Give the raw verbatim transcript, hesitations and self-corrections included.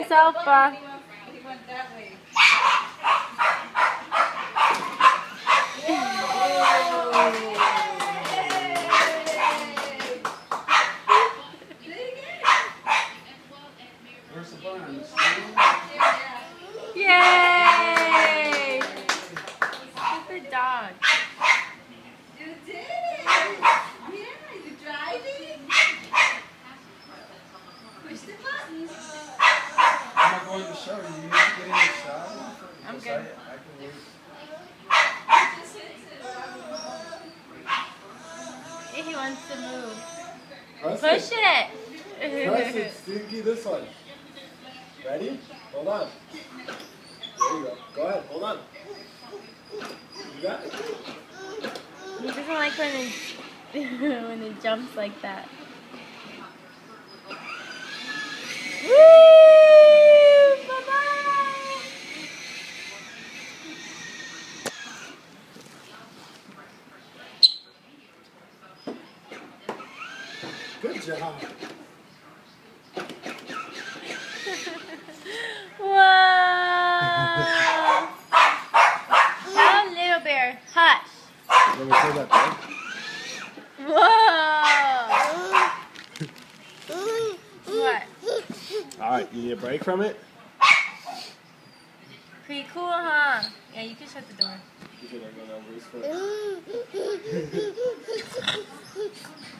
Alpha. He went that way. Where's the bun? Yay! Stupid dog. You did it! Yeah, you tried it? Push the buttons. I'm not going to show you. You need to get in the shower. I'm Yes, good. I, I can wait. Just hit it. He wants to move. Press Push it. it. Press it, Stinky. This one. Ready? Hold on. There you go. Go ahead. Hold on. You got it. He doesn't like when it when it jumps like that. Woo! Bye-bye! Good job. Whoa! Tell Little Bear, hush. Let me say that back. Whoa! What? Alright, you need a break from it? Pretty cool, huh? Yeah, you can shut the door. You should have gone over his foot.